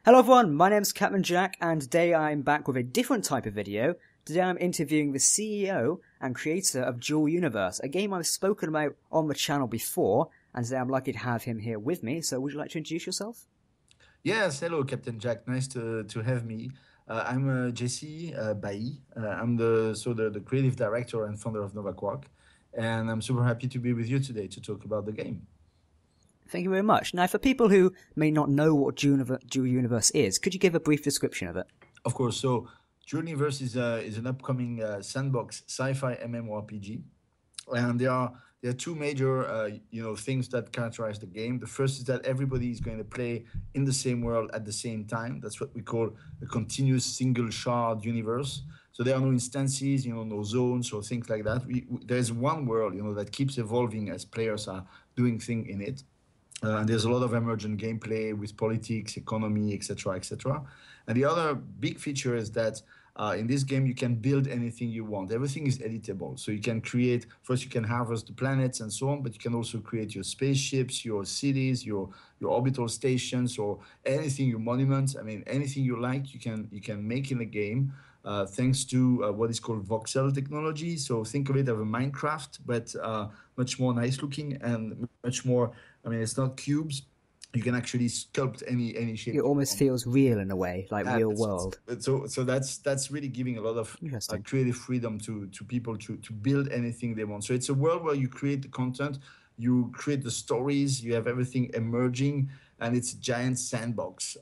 Hello everyone, my name's Captain Jack, and today I'm back with a different type of video. Today I'm interviewing the CEO and creator of Dual Universe, a game I've spoken about on the channel before, and today I'm lucky to have him here with me. So would you like to introduce yourself? Yes, hello, Captain Jack. Nice to have me. I'm Jesse Bailly. I'm the creative director and founder of Nova Quark, and I'm super happy to be with you today to talk about the game. Thank you very much. Now, for people who may not know what Dual Universe is, could you give a brief description of it? Of course. So, Dual Universe is an upcoming sandbox sci-fi MMORPG, and there are two major things that characterize the game. The first is that everybody is going to play in the same world at the same time. That's what we call a continuous single shard universe. So there are no instances, no zones or things like that. There's one world, that keeps evolving as players are doing things in it. And there's a lot of emergent gameplay with politics, economy, etc., etc. And the other big feature is that in this game you can build anything you want. Everything is editable, so you can create. First, you can harvest the planets and so on, but you can also create your spaceships, your cities, your orbital stations, or anything, your monuments. I mean, anything you like, you can make in a game. Thanks to what is called voxel technology. So think of it as a Minecraft, but much more nice looking and much more. I mean, it's not cubes. You can actually sculpt any shape. It almost feels real in a way, like real world. So that's really giving a lot of creative freedom to people to build anything they want. So it's a world where you create the content, you create the stories, you have everything emerging, and it's a giant sandbox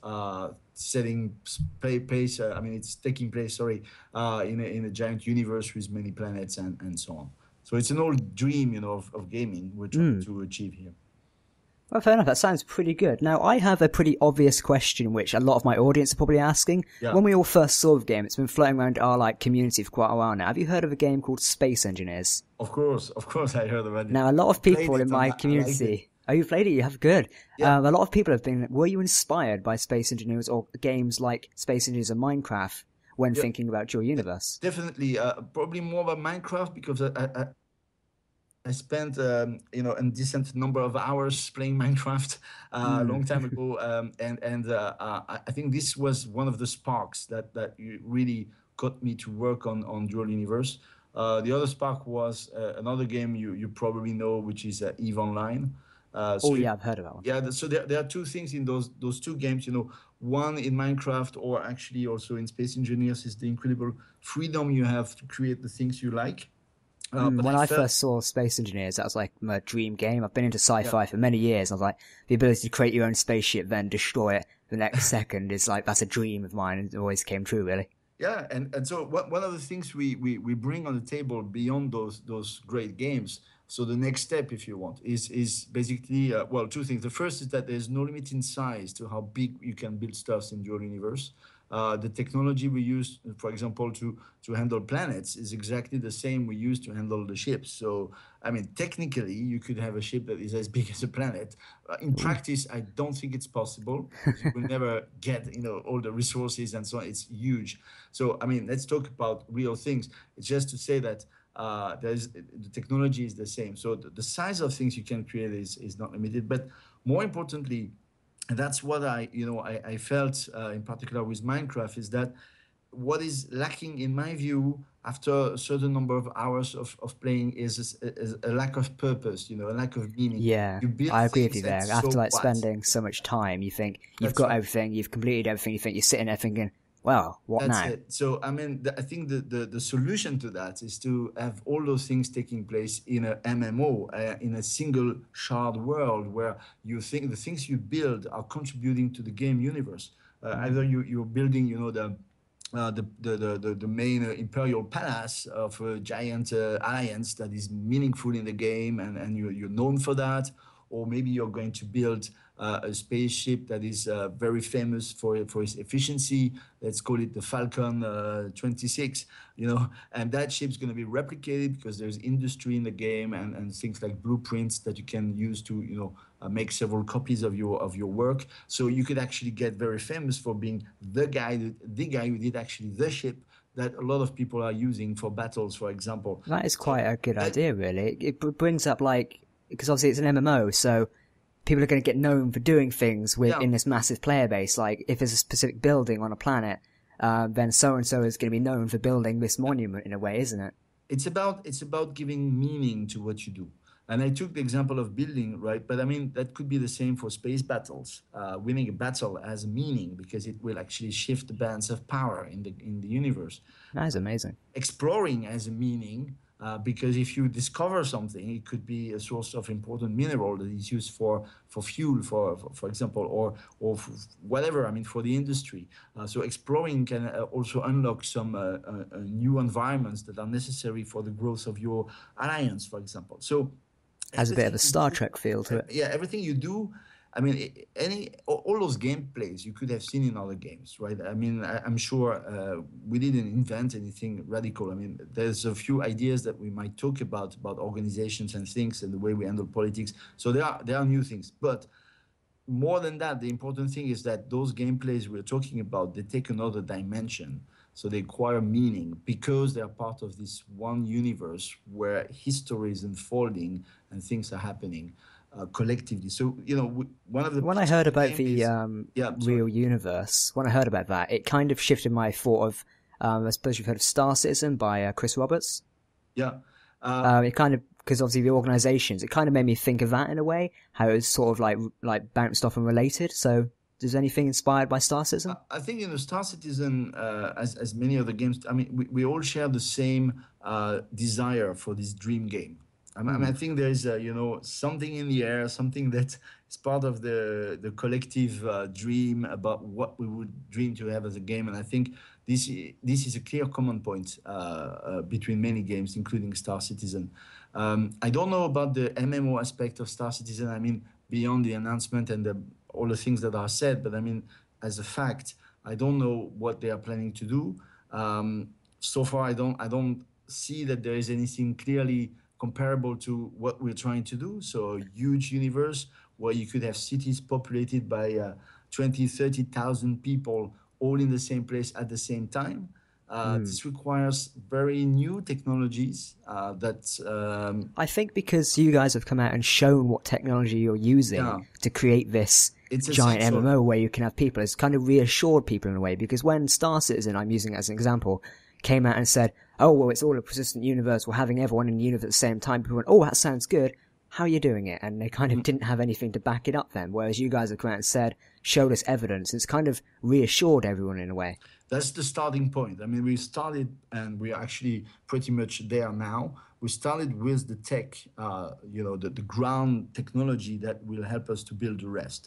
setting place. It's taking place. In a giant universe with many planets and so on. So it's an old dream, of gaming we're trying to achieve here. Well, fair enough. That sounds pretty good. Now, I have a pretty obvious question, which a lot of my audience are probably asking. Yeah. When we all first saw the game, it's been floating around our community for quite a while now. Have you heard of a game called Space Engineers? Of course, I heard about it. Now, a lot of people in my community. Oh, you played it? You have good. Yeah. A lot of people have been. Were you inspired by Space Engineers or games like Space Engineers and Minecraft when thinking about Dual Universe? Definitely, probably more about Minecraft because I spent a decent number of hours playing Minecraft a long time ago, I think this was one of the sparks that really got me to work on Dual Universe. The other spark was another game you probably know, which is EVE Online. I've heard of that one. Yeah, so there are two things in those two games. One in Minecraft, or actually also in Space Engineers, is the incredible freedom you have to create the things you like. When I first saw Space Engineers, that was like my dream game. I've been into sci-fi for many years. And I was like, the ability to create your own spaceship, then destroy it the next second is like, that's a dream of mine. And it always came true, really. Yeah, and so one of the things we bring on the table beyond those great games, so the next step, if you want, is basically, two things. The first is that there's no limit in size to how big you can build stuff in Dual Universe. The technology we use, for example, to handle planets is exactly the same we use to handle the ships. So, I mean, technically, you could have a ship that is as big as a planet. In practice, I don't think it's possible. You will never get, all the resources and so on. It's huge. So, I mean, let's talk about real things. It's just to say that the technology is the same. So the size of things you can create is not limited. But more importantly, and that's what I felt in particular with Minecraft, is that what is lacking, in my view, after a certain number of hours of playing is a lack of purpose, a lack of meaning. Yeah, I agree with you there. After spending so much time, you think you've got everything, you've completed everything, you think you're sitting there thinking, well, what now? That's it. So, I mean, I think the solution to that is to have all those things taking place in a MMO, in a single shard world where you think the things you build are contributing to the game universe. Either you're building, the main imperial palace of a giant alliance that is meaningful in the game, and you're known for that, or maybe you're going to build a spaceship that is very famous for its efficiency. Let's call it the Falcon 26, and that ship's going to be replicated because there's industry in the game and things like blueprints that you can use to, make several copies of your work. So you could actually get very famous for being the guy who did actually the ship that a lot of people are using for battles, for example. That is quite a good idea, really. It brings up because obviously it's an MMO, so people are going to get known for doing things Yeah. in this massive player base. Like if there's a specific building on a planet, then so and so is going to be known for building this monument in a way, isn't it? It's about giving meaning to what you do. And I took the example of building, right? But I mean that could be the same for space battles. Winning a battle has a meaning because it will actually shift the balance of power in the universe. That is amazing. Exploring has a meaning because if you discover something, it could be a source of important mineral that is used for fuel, for example, or whatever. I mean, for the industry. So exploring can also unlock some new environments that are necessary for the growth of your alliance, for example. So Has a bit of a everything you Star do- Trek feel to it. yeah, everything you do. I mean, all those gameplays you could have seen in other games, right? I mean, I'm sure we didn't invent anything radical. I mean, there's a few ideas that we might talk about organizations and things and the way we handle politics. So there are new things, but more than that, the important thing is that those gameplays we're talking about, they take another dimension. So they acquire meaning because they are part of this one universe where history is unfolding and things are happening collectively. So, one of the When I peaks heard of the about game the is, yeah, sorry. real universe, when I heard about that, it kind of shifted my thought of. I suppose you've heard of Star Citizen by Chris Roberts. Yeah. It kind of, because obviously the organizations, it kind of made me think of that in a way, how it was sort of like bounced off and related. So, is anything inspired by Star Citizen? I think Star Citizen, as many other games, I mean, we all share the same desire for this dream game. I think there is something in the air, something that is part of the collective dream about what we would dream to have as a game, and I think this is a clear common point between many games, including Star Citizen. I don't know about the MMO aspect of Star Citizen. I mean, beyond the announcement and all the things that are said, but I mean, as a fact, I don't know what they are planning to do. So far, I don't see that there is anything clearly comparable to what we're trying to do. So a huge universe where you could have cities populated by 20, 30,000 people all in the same place at the same time. This requires very new technologies I think because you guys have come out and shown what technology you're using Yeah. to create this It's giant essential. MMO where you can have people, it's kind of reassured people in a way. Because when Star Citizen, I'm using it as an example, came out and said, "Oh, well, it's all a persistent universe. We're having everyone in the universe at the same time." People went, "Oh, that sounds good. How are you doing it?" And they kind of didn't have anything to back it up then. Whereas you guys have come out and said, showed us evidence. It's kind of reassured everyone in a way. That's the starting point. I mean, we started, and we're actually pretty much there now. We started with the tech, the ground technology that will help us to build the rest.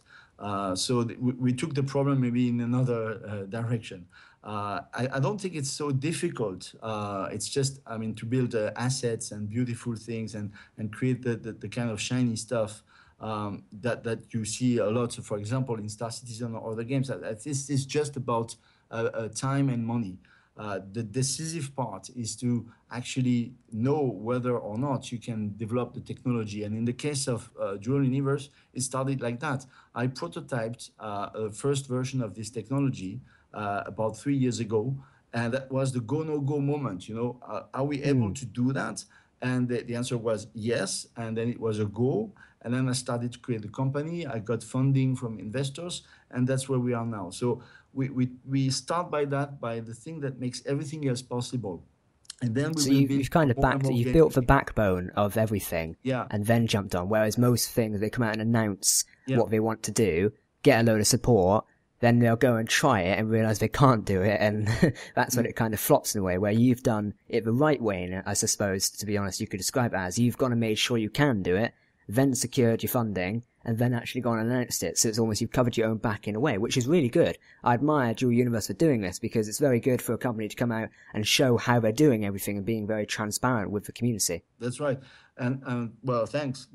We took the problem maybe in another direction. I don't think it's so difficult. It's just, I mean, to build assets and beautiful things and create the kind of shiny stuff that you see a lot. So, for example, in Star Citizen or other games, this is just about time and money. The decisive part is to actually know whether or not you can develop the technology. And in the case of Dual Universe, it started like that. I prototyped a first version of this technology about 3 years ago, and that was the go no go moment. Are we able to do that? And the answer was yes, and then it was a go. And then I started to create the company. I got funding from investors, and that's where we are now. So we start by the thing that makes everything else possible. And then we So will you've, build you've kind of more and backed it. more You've games. built the backbone of everything, Yeah. and then jumped on. Whereas most things, they come out and announce Yeah. what they want to do, get a load of support, then they'll go and try it and realize they can't do it, and that's when it kind of flops in a way. Where you've done it the right way, and I suppose, to be honest, you could describe it as you've gone and made sure you can do it, then secured your funding, and then actually gone and announced it. So it's almost you've covered your own back in a way, which is really good. I admire Dual Universe for doing this because it's very good for a company to come out and show how they're doing everything and being very transparent with the community. That's right. And well, thanks.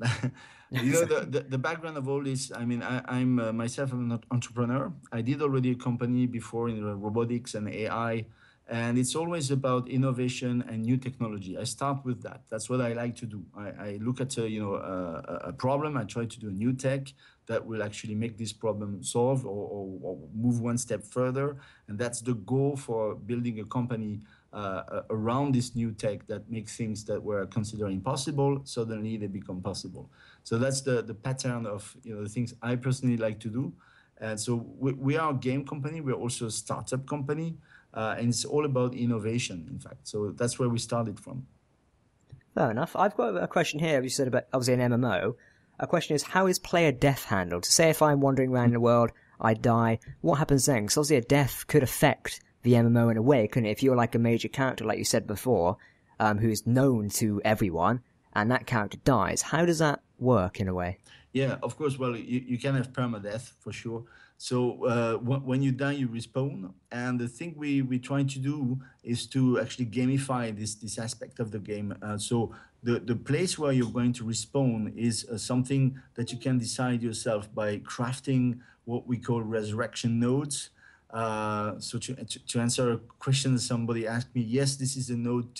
The background of all this, I mean, I'm myself, I'm an entrepreneur. I did already a company before in robotics and AI, and it's always about innovation and new technology. I start with that. That's what I like to do. I look at a problem. I try to do a new tech that will actually make this problem solve or move one step further. And that's the goal for building a company around this new tech that make things that were considered impossible, suddenly they become possible. So that's the pattern of the things I personally like to do. And so we are a game company. We're also a startup company, and it's all about innovation, in fact. So that's where we started from. Fair enough. I've got a question here. You said about obviously an MMO. A question is, how is player death handled? So say if I'm wandering around the world, I die, what happens then? Because obviously a death could affect the MMO in a way, couldn't it? If you're like a major character, like you said before, who's known to everyone, and that character dies, how does that work in a way? Yeah, of course. Well, you can have permadeath for sure. So when you die, you respawn. And the thing we try to do is to actually gamify this aspect of the game. So the place where you're going to respawn is something that you can decide yourself by crafting what we call resurrection nodes. So to answer a question somebody asked me, yes, this is a node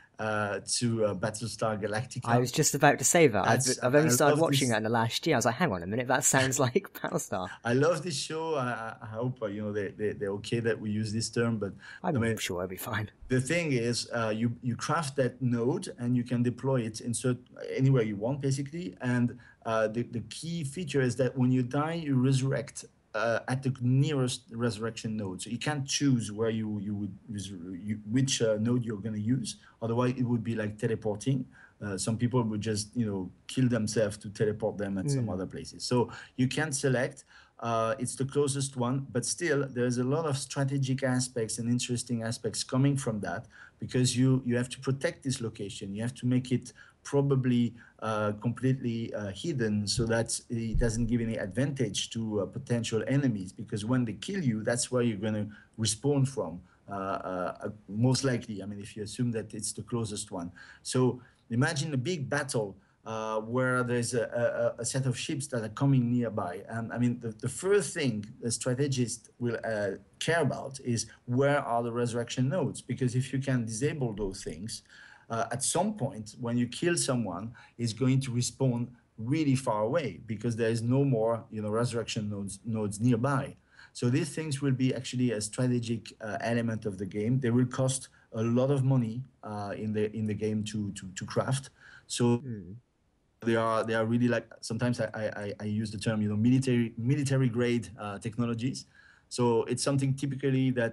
to Battlestar I Galactica. was just about to say that. I've only I started love watching this. it in the last year. I was like, hang on a minute, that sounds like Battlestar. I love this show. I hope they're okay that we use this term, but I I'm mean sure it'll be fine. the thing is, you craft that node and you can deploy it anywhere you want, basically. And the key feature is that when you die, you resurrect at the nearest resurrection node. So you can't choose where you would which node you're going to use. Otherwise, it would be like teleporting. Some people would just kill themselves to teleport them at some other places. So you can select. It's the closest one, but still there's a lot of strategic aspects and interesting aspects coming from that, because you have to protect this location. You have to make it probably completely hidden so that it doesn't give any advantage to potential enemies, because when they kill you, that's where you're going to respawn from. Most likely, I mean, if you assume that it's the closest one. So imagine a big battle where there's a set of ships that are coming nearby. And I mean, the first thing the strategist will care about is where are the resurrection nodes? Because if you can disable those things, at some point when you kill someone, it's going to respawn really far away because there is no more resurrection nodes nearby. So these things will be actually a strategic element of the game. They will cost a lot of money in the game to craft. So they are really, like, sometimes I use the term military grade technologies. So it's something typically that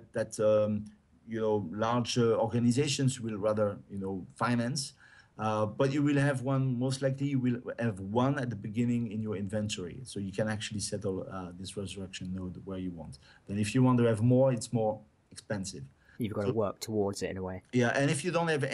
large organizations will rather finance. But you will have one, most likely you will have one at the beginning in your inventory, so you can actually settle this resurrection node where you want. Then if you want to have more, it's more expensive. You've got to So work towards it in a way. yeah, and if you don't have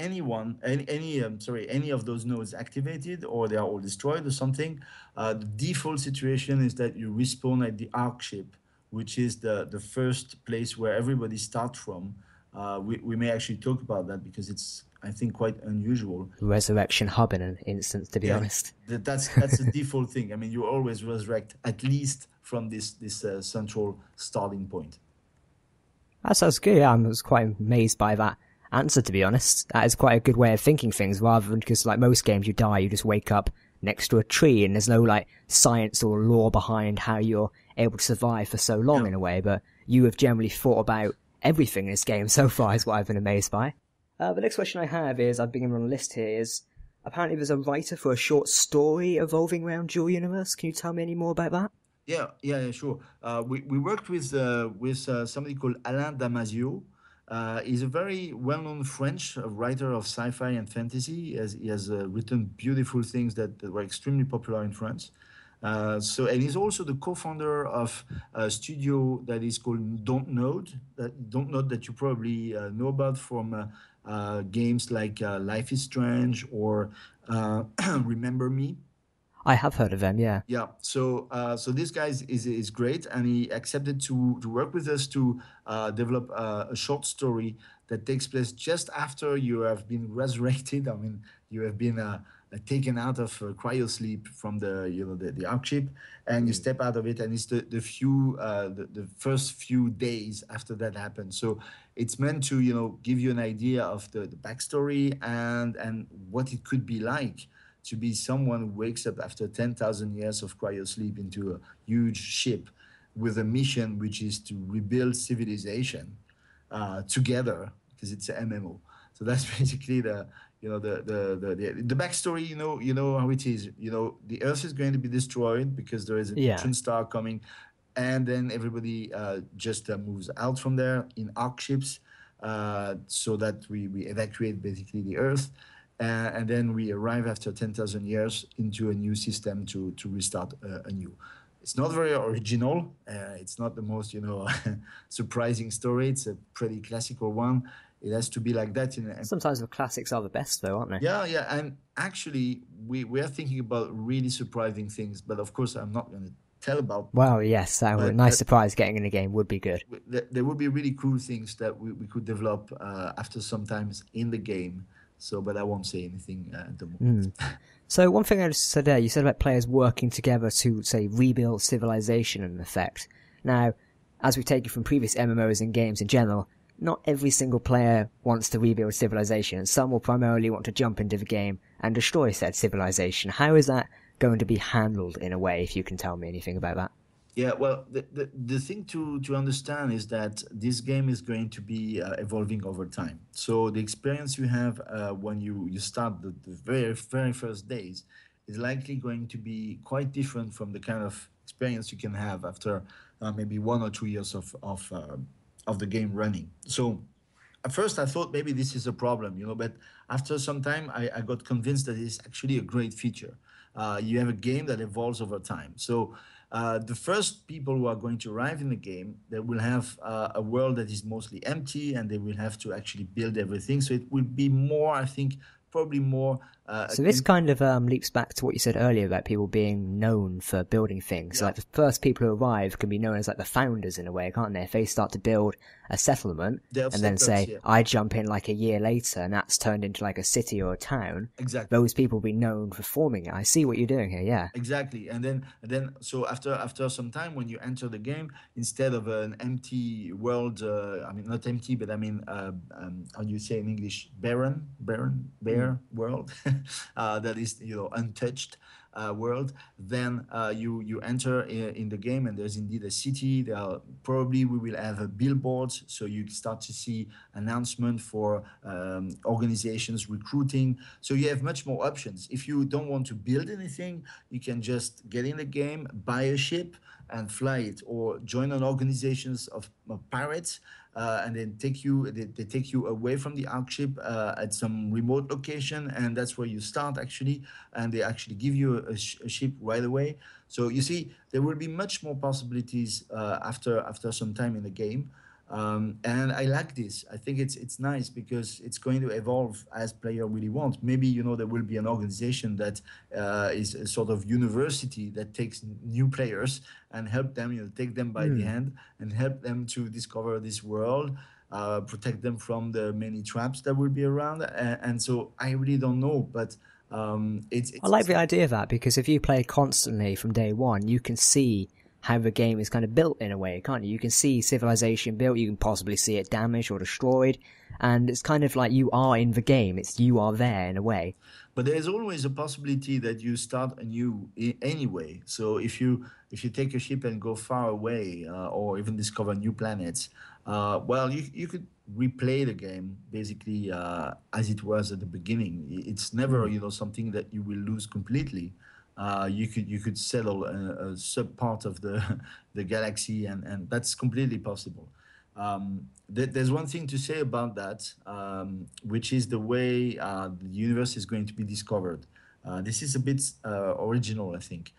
any of those nodes activated, or they are all destroyed or something, the default situation is that you respawn at the arc ship, which is the first place where everybody starts from. We may actually talk about that because it's, I think, quite unusual. Resurrection hub in an instance, to be Yeah, honest. that's the default thing. I mean, you always resurrect at least from this central starting point. That sounds good. Yeah, I was quite amazed by that answer, to be honest. That is quite a good way of thinking things, rather than, because like most games you die, you just wake up next to a tree and there's no like science or lore behind how you're able to survive for so long in a way. But you have generally thought about everything in this game so far, is what I've been amazed by. The next question I have is, I've been on a list here, is apparently there's a writer for a short story evolving around Dual Universe. Can you tell me any more about that? Yeah, sure. We worked with somebody called Alain Damasio. He's a very well-known French writer of sci-fi and fantasy. He has written beautiful things that were extremely popular in France. And he's also the co-founder of a studio that is called Dontnod. That you probably know about from games like Life is Strange or Remember Me. I have heard of them, yeah. Yeah, so this guy is great, and he accepted to work with us to develop a short story that takes place just after you have been resurrected. I mean, you have been taken out of cryosleep from the arc ship, and you step out of it, and it's the first few days after that happens. So it's meant to give you an idea of the backstory and what it could be like to be someone who wakes up after 10,000 years of cryosleep into a huge ship with a mission which is to rebuild civilization together. because it's an MMO. So that's basically the the backstory. You know how it is. You know, the Earth is going to be destroyed because there is a Yeah. neutron star coming, and then everybody just moves out from there in arc ships, so that we evacuate basically the Earth. And then we arrive after 10,000 years into a new system to restart anew. It's not very original. It's not the most, surprising story. It's a pretty classical one. It has to be like that. Sometimes the classics are the best, though, aren't they? Yeah, yeah. And actually, we are thinking about really surprising things. But of course, I'm not going to tell about. Well, yes, a nice surprise getting in a game would be good. There would be really cool things that we could develop after sometimes in the game. So, but I won't say anything at the moment. So one thing I just said there, you said about players working together to, say, rebuild civilization in effect. Now, as we take it from previous MMOs and games in general, not every single player wants to rebuild civilization, and some will primarily want to jump into the game and destroy said civilization. How is that going to be handled in a way, if you can tell me anything about that? Yeah, well, the thing to understand is that this game is going to be evolving over time. So the experience you have when you start the very, very first days is likely going to be quite different from the kind of experience you can have after maybe 1 or 2 years of the game running. So at first I thought maybe this is a problem, but after some time I got convinced that it's actually a great feature. You have a game that evolves over time. So the first people who are going to arrive in the game, they will have a world that is mostly empty, and they will have to actually build everything. So it will be more, I think, probably more. So this kind of leaps back to what you said earlier about people being known for building things. Yeah. Like the first people who arrive can be known as like the founders in a way, can't they? If they start to build a settlement and then say, yeah. I jump in like a year later and that's turned into like a city or a town, Exactly. those people will be known for forming it. I see what you're doing here, yeah. Exactly. And then so after some time, when you enter the game, instead of an empty world, I mean not empty, but I mean how do you say in English, bare world, that is untouched world, then you enter in the game, and there's indeed a city. Probably we will have a billboard, so you start to see announcement for organizations recruiting. So you have much more options. If you don't want to build anything, you can just get in the game, buy a ship and fly it, or join an organizations of pirates, and then they take you away from the arc ship at some remote location, and that's where you start actually, and they actually give you a ship right away. So you see, there will be much more possibilities after some time in the game. And I like this. I think it's nice because it's going to evolve as player really want. Maybe there will be an organization that is a sort of university that takes new players and help them, take them by the hand and help them to discover this world, protect them from the many traps that will be around. And so I really don't know, but I like the idea of that, because if you play constantly from day one, you can see how the game is kind of built in a way, can't you? You can see civilization built, you can possibly see it damaged or destroyed, and it's kind of like you are in the game, you are there in a way. But there's always a possibility that you start anew anyway. So if you take a ship and go far away, or even discover new planets, well, you could replay the game basically as it was at the beginning. It's never something that you will lose completely. You could settle a sub part of the galaxy, and that's completely possible. There's one thing to say about that, which is the way the universe is going to be discovered. This is a bit original, I think.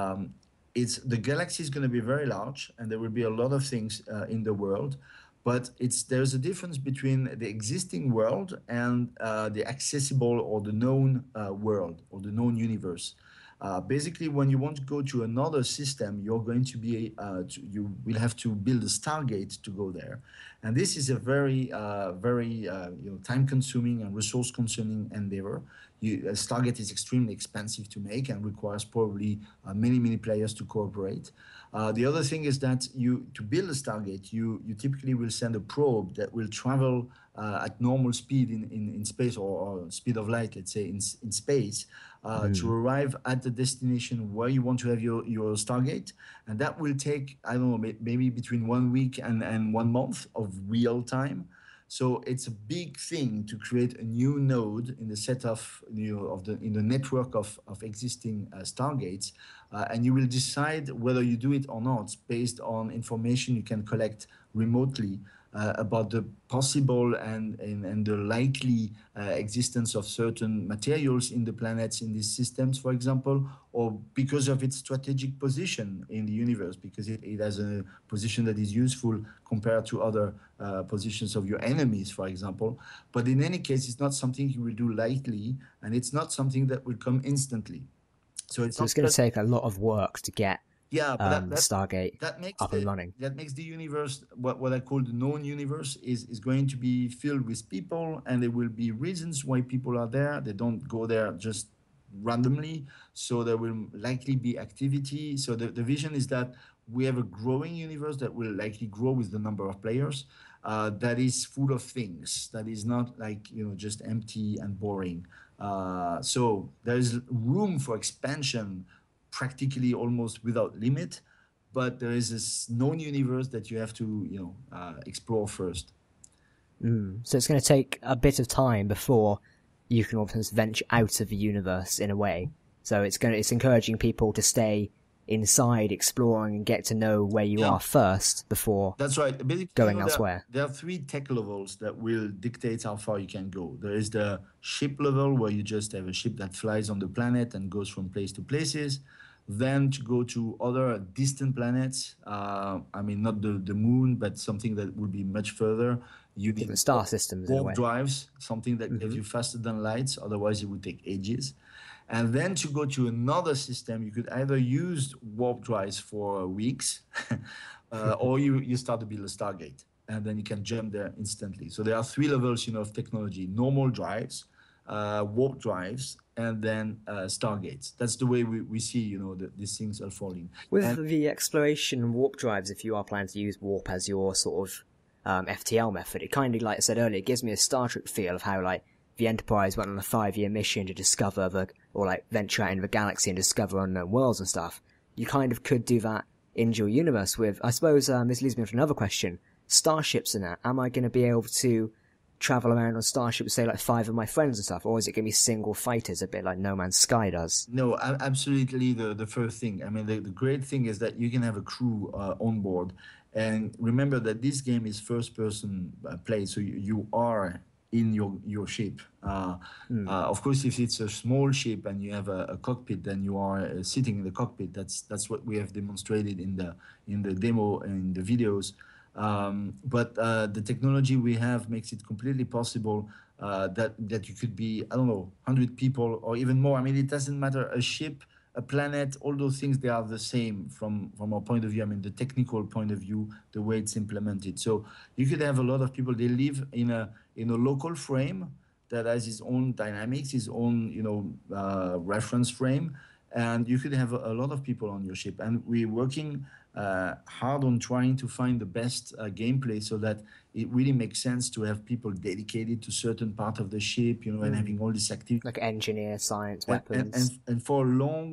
It's the galaxy is going to be very large, and there will be a lot of things in the world. But there's a difference between the existing world and the accessible or the known world or the known universe. Basically, when you want to go to another system, you're going to be you will have to build a Stargate to go there, and this is a very time-consuming and resource-consuming endeavor. A Stargate is extremely expensive to make and requires probably many players to cooperate. The other thing is that to build a Stargate, you typically will send a probe that will travel at normal speed in space, or speed of light, let's say, in space, to arrive at the destination where you want to have your Stargate. And that will take, I don't know, maybe between 1 week and 1 month of real time. So it's a big thing to create a new node in the set of, in the network of existing Stargates, and you will decide whether you do it or not based on information you can collect remotely about the possible and the likely existence of certain materials in the planets in these systems, for example, or because of its strategic position in the universe, because it has a position that is useful compared to other positions of your enemies, for example. But in any case, it's not something you will do lightly, and it's not something that will come instantly. So it's going to take a lot of work to get the Stargate up and running. That makes the universe, what I call the known universe, is going to be filled with people, and there will be reasons why people are there. They don't go there just randomly, so there will likely be activity. So the vision is that we have a growing universe that will likely grow with the number of players, that is full of things, that is not like, just empty and boring. So there is room for expansion practically almost without limit, but there is this known universe that you have to explore first. So it's going to take a bit of time before you can almost venture out of the universe in a way. So it's encouraging people to stay inside, exploring, and get to know where you are first before that's right. Basically, going elsewhere. There are 3 tech levels that will dictate how far you can go. There is the ship level, where you just have a ship that flies on the planet and goes from place to places. Then to go to other distant planets, not the moon, but something that would be much further. You need star systems, warp drives, something that gets you faster than lights. Otherwise, it would take ages. And then to go to another system, you could either use warp drives for weeks, or you start to build a Stargate, and then you can jump there instantly. So there are 3 levels, of technology: normal drives, warp drives, and then Stargates. That's the way we see, these things unfolding. With the exploration and warp drives, if you are planning to use warp as your sort of FTL method, it kind of, like I said earlier, it gives me a Star Trek feel of how, like, the Enterprise went on a 5-year mission to discover venture out into the galaxy and discover unknown worlds and stuff. You kind of could do that in your universe with, I suppose, this leads me to another question. Starships and that, am I going to be able to travel around on starships, say, like 5 of my friends and stuff, or is it going to be single fighters, a bit like No Man's Sky does? No, absolutely the first thing. I mean, the great thing is that you can have a crew on board. And remember that this game is first-person play, so you are in your ship. Of course, if it's a small ship and you have a cockpit, then you are sitting in the cockpit. That's what we have demonstrated in the demo and the videos. But the technology we have makes it completely possible that you could be, 100 people or even more. I mean, it doesn't matter. A ship, a planet, all those things, they are the same from our point of view. I mean, the technical point of view, the way it's implemented. So you could have a lot of people. They live in a local frame that has its own dynamics, its own reference frame, and you could have a lot of people on your ship. And we're working hard on trying to find the best gameplay so that it really makes sense to have people dedicated to certain part of the ship, and having all this activity. Like engineer, science, weapons. And for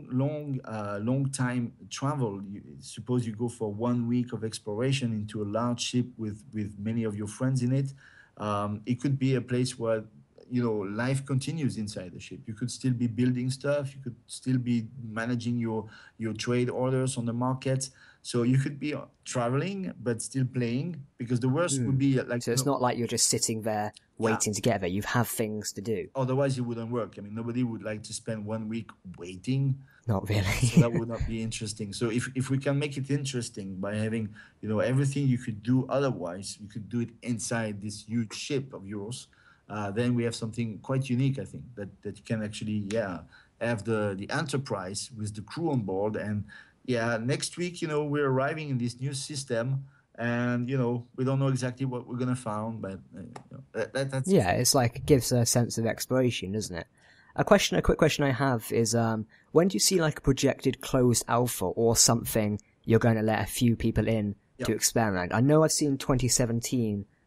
long time travel, suppose you go for 1 week of exploration into a large ship with many of your friends in it. It could be a place where life continues inside the ship. You could still be building stuff. You could still be managing your trade orders on the market. So you could be traveling but still playing, because the worst would be like. So it's not like you're just sitting there waiting to get there. You have things to do. Otherwise, it wouldn't work. I mean, nobody would like to spend 1 week waiting. Not really. So that would not be interesting. So if we can make it interesting by having everything you could do otherwise, you could do it inside this huge ship of yours. Then we have something quite unique, I think, that you can actually have the Enterprise with the crew on board. And next week, we're arriving in this new system, and we don't know exactly what we're gonna find, but that's it's like it gives a sense of exploration, doesn't it? A quick question I have is, when do you see like a projected closed alpha or something you're going to let a few people in to experiment? I know I've seen 2017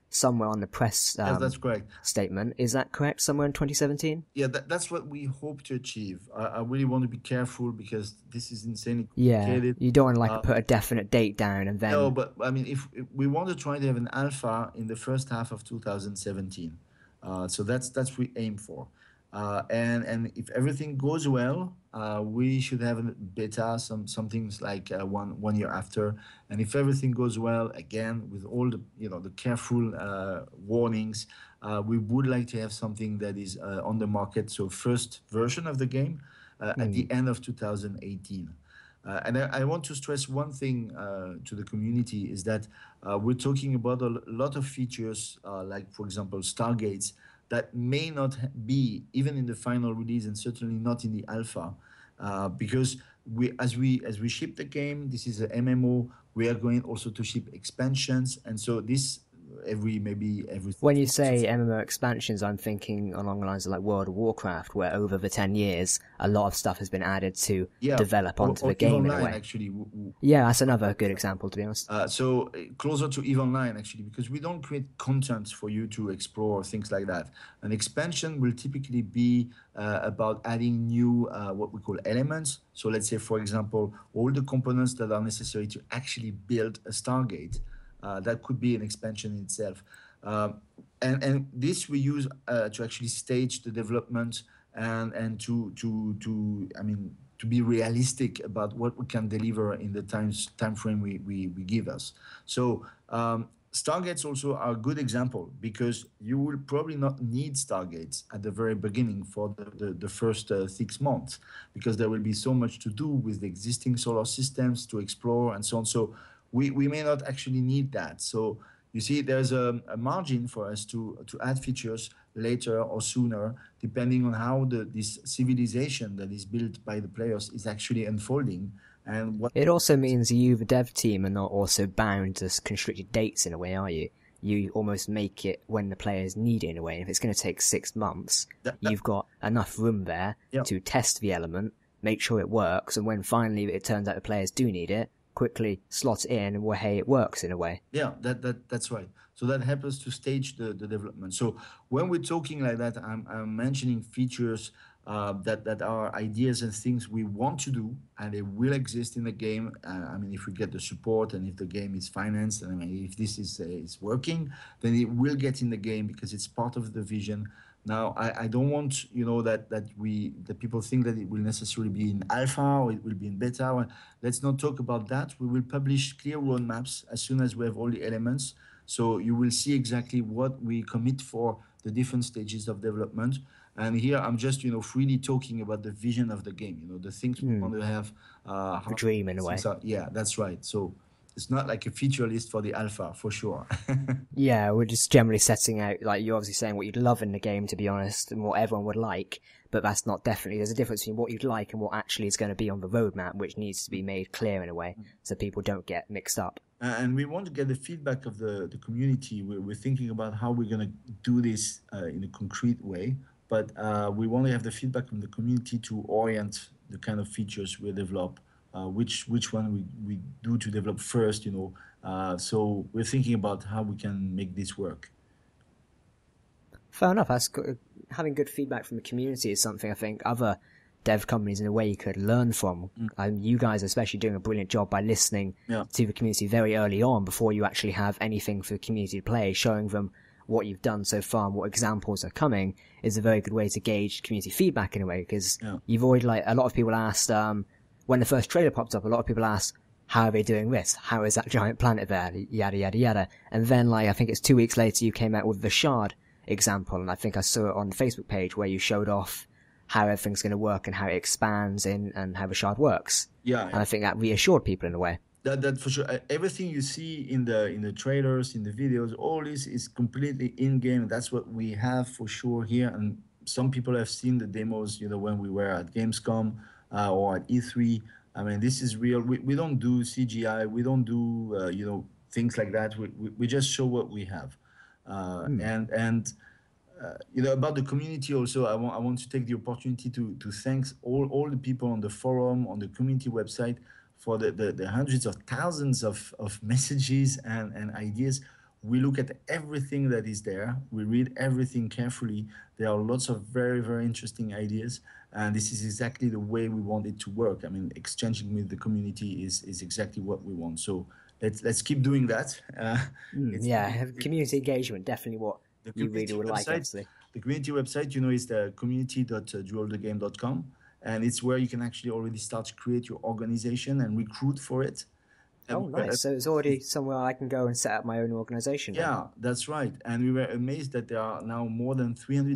somewhere on the press Yes, that's correct. statement. Is that correct? Somewhere in 2017? Yeah, that's what we hope to achieve. I really want to be careful because this is insanely Yeah, complicated. you don't want to like put a definite date down and then. No, but I mean, if we want to try to have an alpha in the first half of 2017, so that's we aim for, and if everything goes well, we should have a beta, some things like one year after, and if everything goes well, again with all the the careful warnings, we would like to have something that is on the market, so first version of the game at the end of 2018. And I want to stress one thing to the community is that we're talking about a lot of features, like, for example, Stargates, that may not be even in the final release and certainly not in the alpha, because as we ship the game, this is an MMO. We are going also to ship expansions, and so this maybe every. When you say MMO expansions, I'm thinking along the lines of like World of Warcraft, where over the 10 years, a lot of stuff has been added to develop onto the game in a way. Actually. Yeah, that's another good example, to be honest. So closer to EVE Online, actually, because we don't create content for you to explore, things like that. An expansion will typically be about adding new, what we call elements. So let's say, for example, all the components that are necessary to actually build a Stargate. That could be an expansion in itself. And this we use to actually stage the development and to be realistic about what we can deliver in the time frame we give us. So Stargates also are a good example because you will probably not need Stargates at the very beginning for the first 6 months, because there will be so much to do with the existing solar systems to explore and so on. So we may not actually need that. So you see, there's a margin for us to add features later or sooner, depending on how this civilization that is built by the players is actually unfolding. And what it also means you, the dev team, are not also bound to constricted dates in a way, are you? You almost make it when the players need it in a way. If it's going to take 6 months, you've got enough room there to test the element, make sure it works, and when finally it turns out the players do need it, quickly slot it in, and hey, it works in a way. Yeah, that's right. So that helps us to stage the development. So when we're talking like that, I'm mentioning features that are ideas and things we want to do, and they will exist in the game. If we get the support and if the game is financed, and if this is working, then it will get in the game because it's part of the vision. Now, I don't want that people think that it will necessarily be in alpha or it will be in beta. Let's not talk about that. We will publish clear roadmaps as soon as we have all the elements. So you will see exactly what we commit for the different stages of development. And here I'm just freely talking about the vision of the game. The things we want to have. A dream in a way. Yeah, that's right. So it's not like a feature list for the alpha, for sure. Yeah, we're just generally setting out, like you're obviously saying what you'd love in the game, to be honest, and what everyone would like, but that's not definitely, there's a difference between what you'd like and what actually is going to be on the roadmap, which needs to be made clear in a way, so people don't get mixed up. And we want to get the feedback of the community. We're thinking about how we're going to do this in a concrete way, but we want to have the feedback from the community to orient the kind of features we develop. Which one we do to develop first, so we're thinking about how we can make this work. Fair enough. That's good. Having good feedback from the community is something I think other dev companies in a way could learn from. You guys are especially doing a brilliant job by listening to the community very early on before you actually have anything for the community to play, showing them what you've done so far and what examples are coming is a very good way to gauge community feedback in a way, because you've already, like, a lot of people asked, when the first trailer popped up, a lot of people asked, how are they doing this? How is that giant planet there? Yada, yada, yada. And then, like, I think it's 2 weeks later, you came out with the Shard example, and I think I saw it on the Facebook page where you showed off how everything's going to work and how it expands in and how the Shard works. Yeah. And I think that reassured people in a way. That for sure. Everything you see in the trailers, in the videos, all this is completely in-game. That's what we have for sure here. And some people have seen the demos, when we were at Gamescom, or at E3. This is real. We don't do CGI. We don't do things like that. We just show what we have. And about the community also, I want to take the opportunity to thank all the people on the forum, on the community website, for the hundreds of thousands of messages and ideas. We look at everything that is there. We read everything carefully. There are lots of very, very interesting ideas, and this is exactly the way we want it to work. I mean, exchanging with the community is exactly what we want. So let's keep doing that. It's Yeah, community engagement, definitely what the you really community would like, website. obviously. The community website, you know, is the community.duelthegame.com, and it's where you can actually already start to create your organization and recruit for it. Oh, nice. So it's already somewhere I can go and set up my own organization then. Yeah, that's right. And we were amazed that there are now more than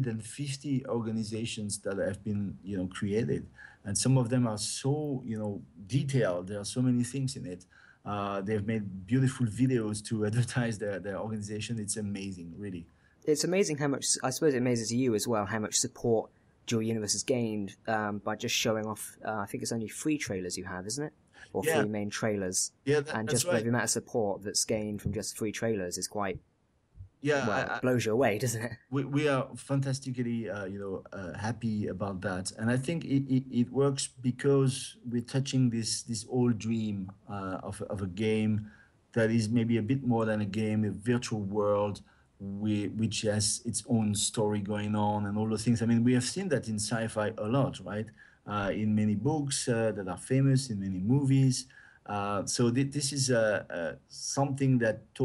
350 organizations that have been, you know, created. And some of them are so, you know, detailed. There are so many things in it. They've made beautiful videos to advertise their organization. It's amazing, really. It's amazing how much, I suppose it amazes you as well, how much support Dual Universe has gained by just showing off, I think it's only 3 trailers you have, isn't it? Or Yeah, 3 main trailers. yeah, And that's just by right. the amount of support that's gained from just 3 trailers is quite, Yeah, well, it blows you away, doesn't it? we are fantastically happy about that, and I think it works because we're touching this old dream of a game that is maybe a bit more than a game, a virtual world which has its own story going on and all those things. I mean, we have seen that in sci-fi a lot, right? In many books that are famous, in many movies. So this is something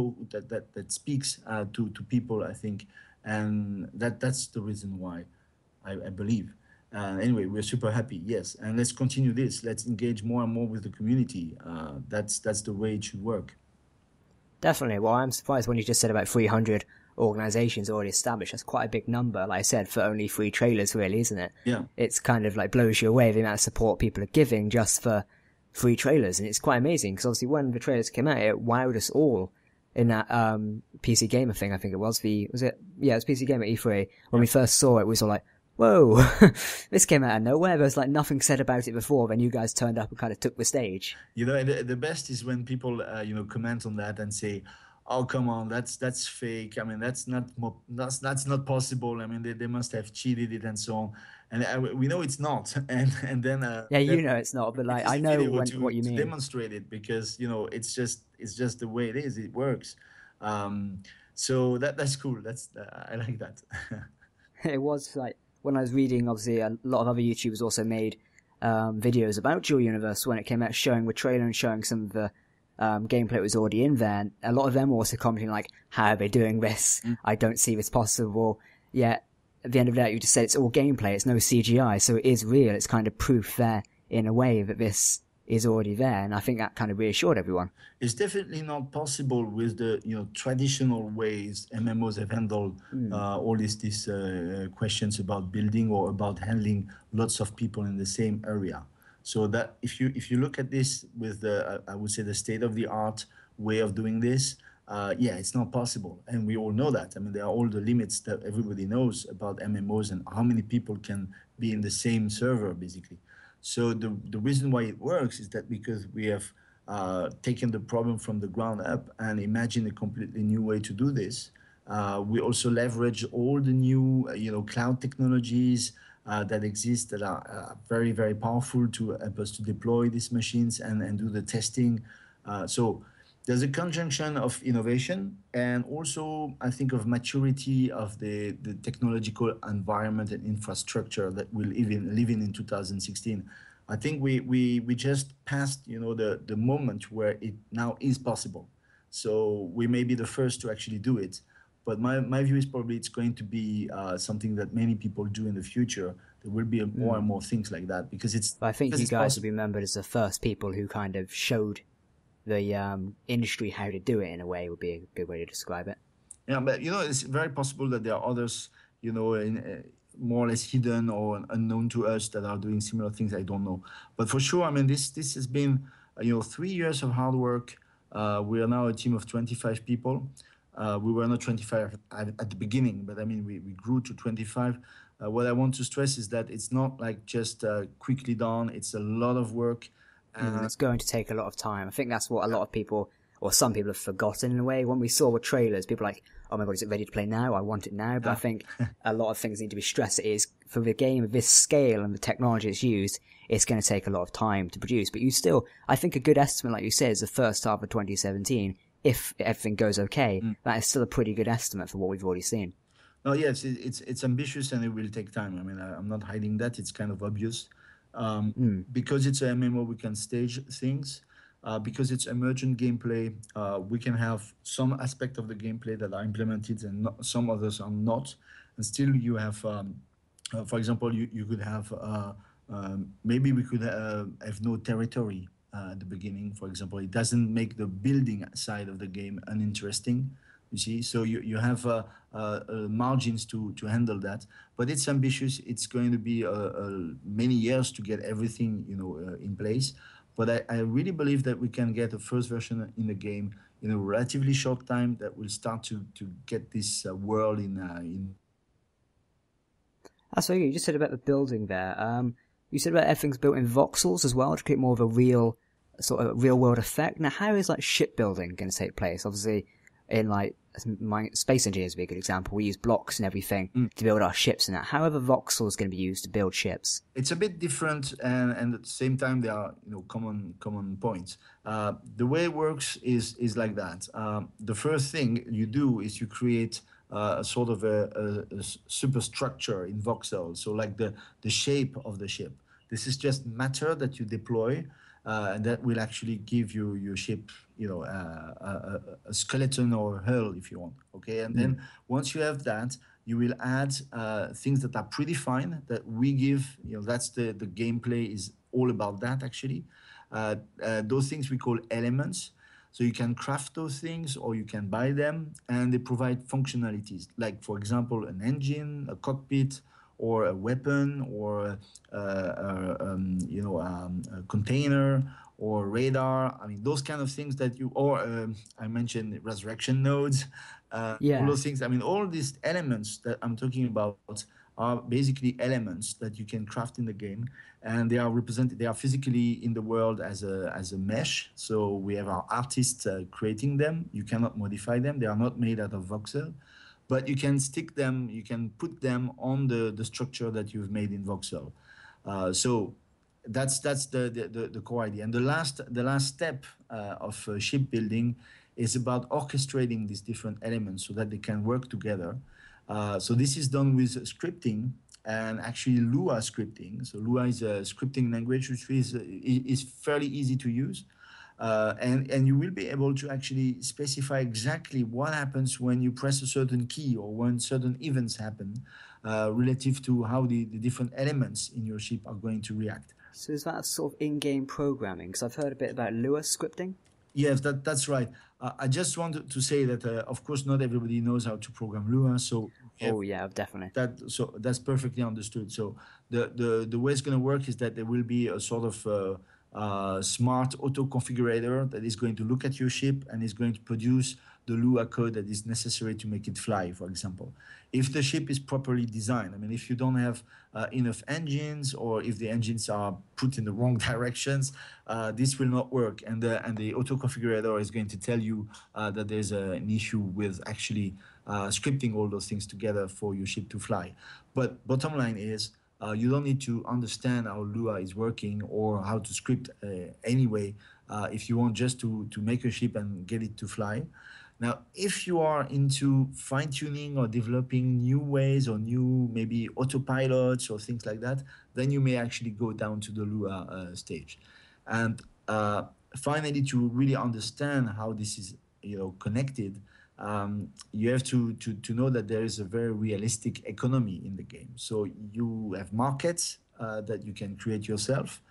that speaks to people, I think, and that's the reason why I believe. Anyway, we're super happy, yes, and let's continue this. Let's engage more and more with the community. That's the way it should work. Definitely. Well, I'm surprised when you just said about 300 organizations already established. That's quite a big number, like I said, for only 3 trailers, really, isn't it? Yeah. It's kind of like blows you away the amount of support people are giving just for 3 trailers. And it's quite amazing because obviously when the trailers came out, it wowed us all in that PC Gamer thing, I think it was. Yeah, it was PC Gamer E3. When we first saw it, we was all like, whoa, this came out of nowhere. There was like nothing said about it before. Then you guys turned up and kind of took the stage. You know, and the best is when people, comment on that and say, "Oh, come on, that's fake. I mean, that's not possible. I mean, they must have cheated it and so on." And we know it's not. And then Yeah, then you know it's not, but we like use I the know video what you to mean. demonstrate it because it's just the way it is. It works. So that's cool. I like that. It was like when I was reading, obviously a lot of other YouTubers also made videos about Dual Universe when it came out, showing the trailer and showing some of the gameplay that was already in there. And a lot of them were also commenting like, how are they doing this? I don't see this possible. Yet at the end of the day, you just said it's all gameplay, it's no CGI, so it is real. It's kind of proof there in a way that this is already there, and I think that kind of reassured everyone. It's definitely not possible with the traditional ways MMOs have handled all these questions about building or about handling lots of people in the same area. So that if you look at this with the I would say the state of the art way of doing this, yeah, it's not possible, and we all know that. I mean, there are all the limits that everybody knows about MMOs and how many people can be in the same server, basically. So the reason why it works is that because we have taken the problem from the ground up and imagined a completely new way to do this. We also leverage all the new, cloud technologies that exist that are very, very powerful to help us to deploy these machines and do the testing. So there's a conjunction of innovation and also, I think, of maturity of the technological environment and infrastructure that we live in 2016. I think we just passed, the moment where it now is possible. So we may be the first to actually do it. But my view is probably it's going to be something that many people do in the future. There will be more and more things like that because I think you it's guys will possible. be remembered as the first people who kind of showed the industry how to do it in a way would be a good way to describe it. Yeah, but it's very possible that there are others, more or less hidden or unknown to us that are doing similar things. I don't know, but for sure, I mean, this has been 3 years of hard work. We are now a team of 25 people. We were not 25 at the beginning, but I mean, we grew to 25. What I want to stress is that it's not like just quickly done. It's a lot of work. It's going to take a lot of time. I think that's what a lot of people, or some people, have forgotten in a way. When we saw the trailers, people were like, oh my god, is it ready to play now? I want it now. But I think a lot of things need to be stressed. It is, for the game of this scale and the technology it's used, it's going to take a lot of time to produce. But you still, I think a good estimate, like you said, is the first half of 2017 if everything goes okay, that is still a pretty good estimate for what we've already seen. No, yes, it's ambitious and it will take time. I mean, I'm not hiding that. It's kind of obvious. Because it's an MMO, we can stage things. Because it's emergent gameplay, we can have some aspect of the gameplay that are implemented and some others are not. And still, you have, for example, you could have maybe we could have no territory at the beginning. For example, it doesn't make the building side of the game uninteresting. You see, so you have margins to handle that, but it's ambitious. It's going to be many years to get everything in place. But I really believe that we can get a first version in the game in a relatively short time that will start to get this world in. So you just said about the building there. You said about everything's built in voxels as well to create more of a real sort of real world effect. Now, how is like shipbuilding going to take place? Obviously, in like Space Engineers would be a good example. We use blocks and everything to build our ships and that. However, voxel is going to be used to build ships. It's a bit different, and at the same time, there are common points. The way it works is like that. The first thing you do is you create a sort of a superstructure in voxel, so like the shape of the ship. This is just matter that you deploy, and that will actually give you your ship, a skeleton or a hull if you want. Okay, and then once you have that, you will add things that are predefined that we give. That's the gameplay is all about that actually. Those things we call elements. So you can craft those things or you can buy them, and they provide functionalities like, for example, an engine, a cockpit, or a weapon, or a container, or radar. I mean, those kind of things that I mentioned resurrection nodes, all those things. I mean, all these elements that I'm talking about are basically elements that you can craft in the game, and they are represented. They are physically in the world as a mesh. So we have our artists creating them. You cannot modify them. They are not made out of voxel, but you can stick them. You can put them on the structure that you've made in voxel. So that's the core idea. And the last step of shipbuilding is about orchestrating these different elements so that they can work together. So this is done with scripting, and actually Lua scripting. So Lua is a scripting language which is fairly easy to use. And you will be able to actually specify exactly what happens when you press a certain key or when certain events happen relative to how the different elements in your ship are going to react. So is that sort of in-game programming? Because I've heard a bit about Lua scripting. Yes, that's right. I just wanted to say that, of course, not everybody knows how to program Lua. So definitely. That's perfectly understood. So the way it's going to work is that there will be a sort of smart auto configurator that is going to look at your ship and is going to produce the Lua code that is necessary to make it fly, for example. If the ship is properly designed, I mean, if you don't have enough engines, or if the engines are put in the wrong directions, this will not work. And the auto configurator is going to tell you that there's an issue with actually scripting all those things together for your ship to fly. But bottom line is, you don't need to understand how Lua is working or how to script anyway if you want just to make a ship and get it to fly. Now, if you are into fine-tuning or developing new ways or new maybe autopilots or things like that, then you may actually go down to the Lua stage. And finally, to really understand how this is connected, you have to know that there is a very realistic economy in the game. So you have markets that you can create yourself.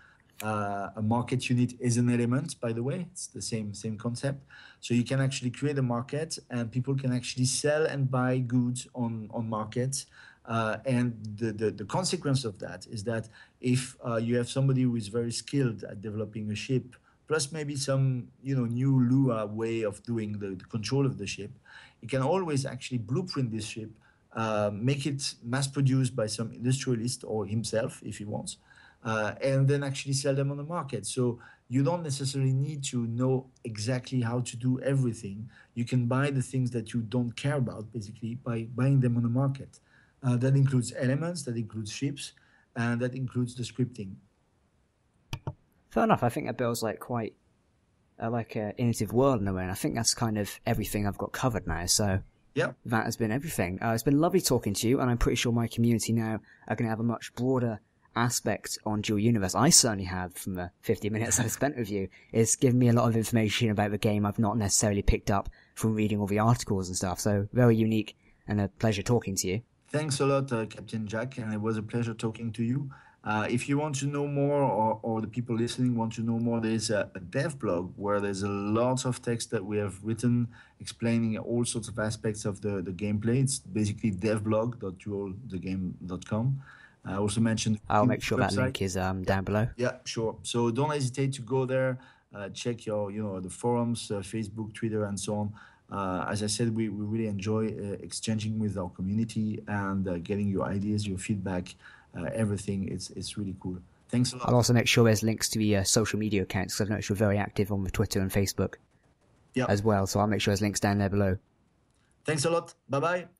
A market unit is an element, by the way. It's the same concept. So you can actually create a market, and people can actually sell and buy goods on markets. And the consequence of that is that if you have somebody who is very skilled at developing a ship, plus maybe some new Lua way of doing the control of the ship, you can always actually blueprint this ship, make it mass-produced by some industrialist or himself if he wants, and then actually sell them on the market. So you don't necessarily need to know exactly how to do everything. You can buy the things that you don't care about, basically, by buying them on the market. That includes elements, that includes ships, and that includes the scripting. Fair enough. I think that builds like quite innovative world in a way. And I think that's kind of everything I've got covered now. So Yeah. that has been everything. It's been lovely talking to you, and I'm pretty sure my community now are going to have a much broader aspect on Dual Universe. I certainly have, from the 50 minutes I've spent with you. It's given me a lot of information about the game I've not necessarily picked up from reading all the articles and stuff. So very unique, and a pleasure talking to you. Thanks a lot, Captain Jack, and it was a pleasure talking to you. If you want to know more, or the people listening want to know more, there's a dev blog where there's a lot of text that we have written explaining all sorts of aspects of the gameplay. It's basically devblog.dualthegame.com. I also mentioned I'll make sure website. that link is down below. Yeah, sure. So don't hesitate to go there, check your, the forums, Facebook, Twitter, and so on. As I said, we really enjoy exchanging with our community and getting your ideas, your feedback, everything. It's really cool. Thanks a lot. I'll also make sure there's links to the social media accounts, because I've noticed you're very active on the Twitter and Facebook as well. So I'll make sure there's links down there below. Thanks a lot. Bye-bye.